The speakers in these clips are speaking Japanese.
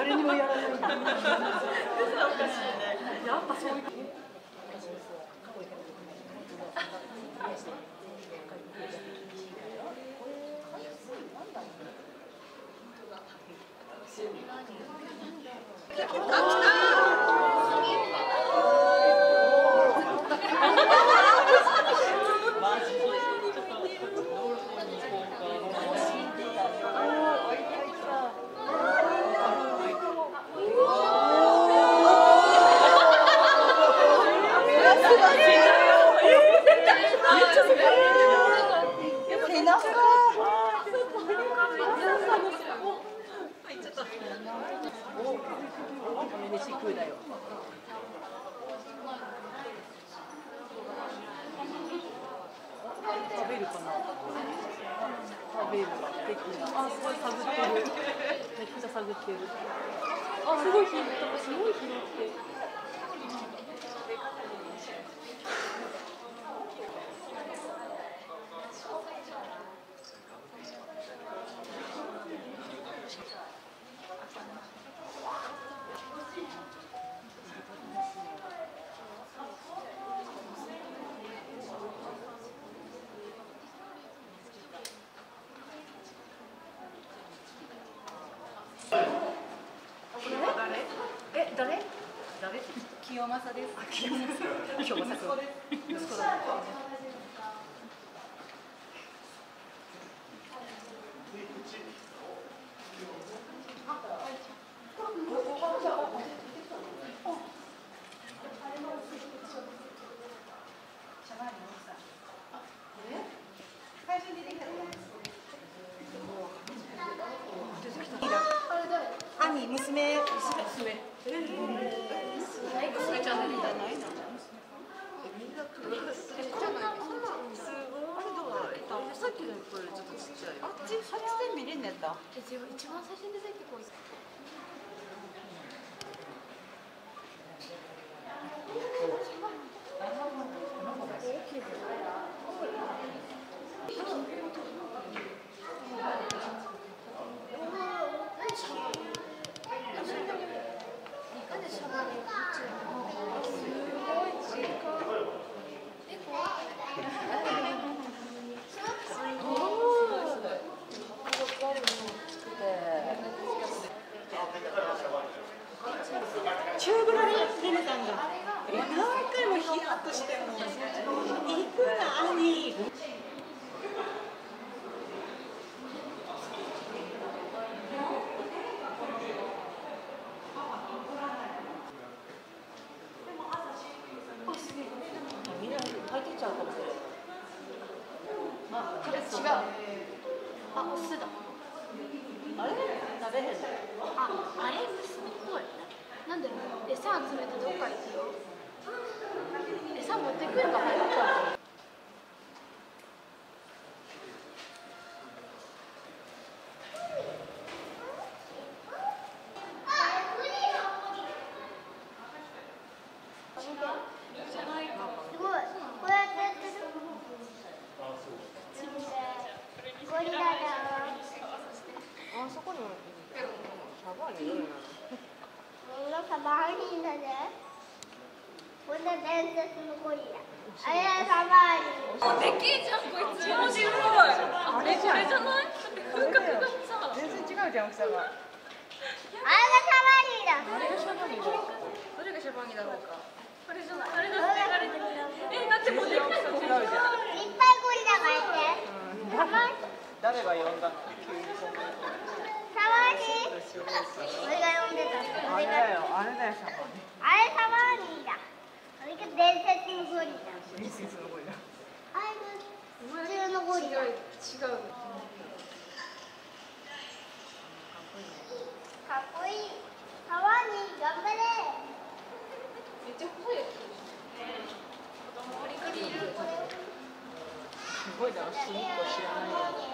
誰にもやらない。おかしいね。 やっぱそういう。飯食うだよ。食べるかな。食べる。的な。あ、すごい探ってる。めっちゃ探ってる。あ、すごい拾った。すごい拾って。誰？清正です。清正君。息子だ。兄、娘。娘ちゃんじゃないの？さっきのこれちょっとちっちゃい。あっち8点見れんねやった。一番最初に出てきてこい。チューブラリレネさんが何回もヒヤッとしても行くな兄。みんな入ってっちゃうかもしれない。あ、違う。あ、オスだ。あれ食べへんの？ あれ娘っぽい。なんで餌集めてどっか行くよ。餌持ってくるか迷った。すごい。こうやってやってる。ゴリラだ。 あそこにもサバにいるな。 サバーニーだね。これ伝説のゴリラ。あれサバーニー。 できんじゃんこいつ。面白い。あれじゃない？風格がさ。 全然違うじゃん大きさが。 あれがサバーニーだ。 あれがシャバニーだ。 どれがシャバーニだろうか。あれじゃない。あれだってあれ。だってもうできないの。 違うじゃん。 いっぱいゴリラがいて。 誰が呼んだの？急にそんな。 サバーニー。俺が呼んでた。 あれだよ、あれだよ、シャバニー。 あれサバーニーだ。あれが伝説のゴリラ。 伝説のゴリラ。 あれが普通のゴリラ。 違う。 かっこいい。サバーニー頑張れ。 めっちゃ細いやつ。 すごいだろ、隅っこ知らないよ。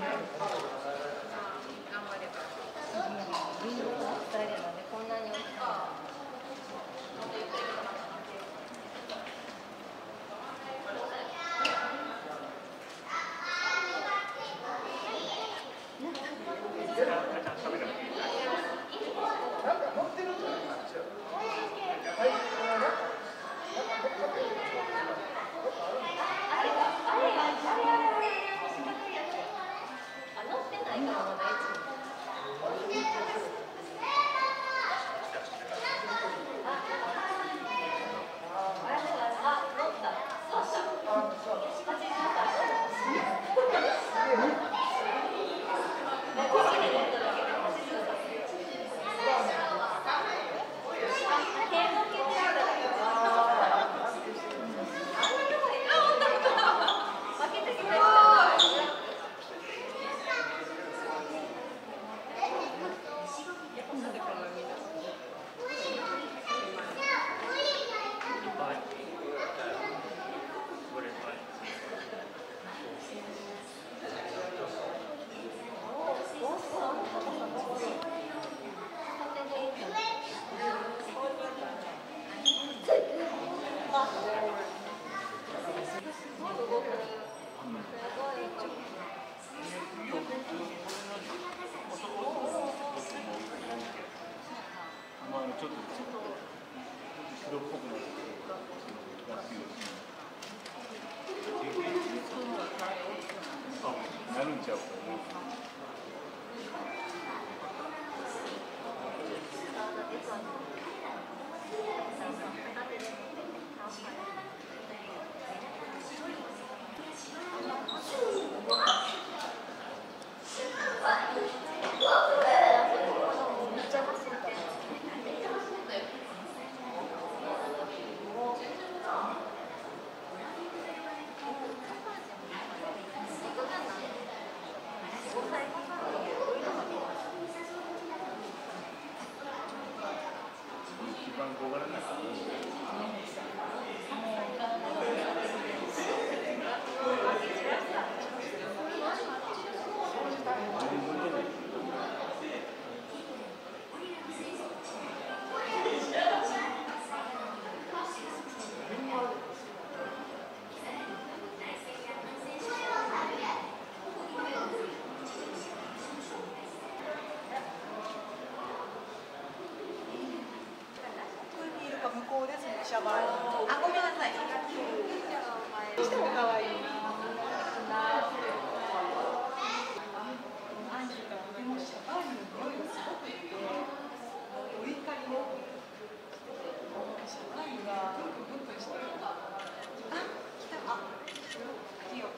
シャバー。あ、ごめんなさい。しても可愛いな。でもシャバーニの匂いがすごくて、お怒りのシャバーニがブンブンしてる。あ、来た。あ、いいよ。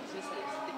小さいです。